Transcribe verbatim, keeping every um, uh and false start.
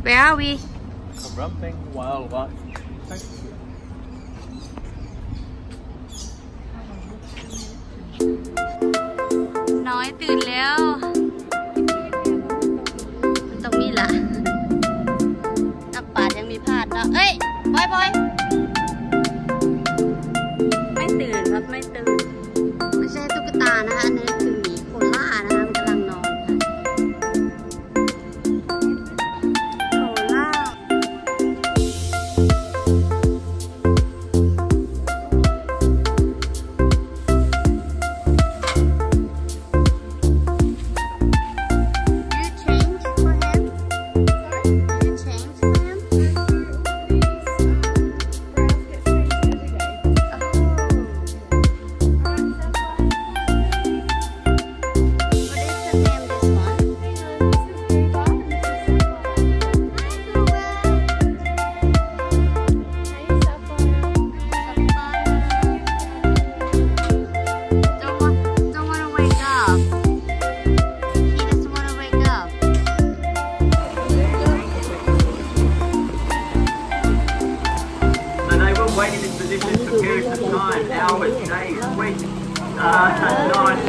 Where are we? Ramping wildlife. Nói ตื่นแล้วมันตรงนี้ล่ะนักปราชญ์ยังมีพลาดเนาะเอ้ยบอยบอยไม่ตื่นครับไม่ตื่นไม่ใช่ตุ๊กตานะคะอันนี้คือหมีโคล่านะคะมันกำลังนอนค่ะโคล่า Wait in this position for periods of time, hours, days, weeks, uh, nights.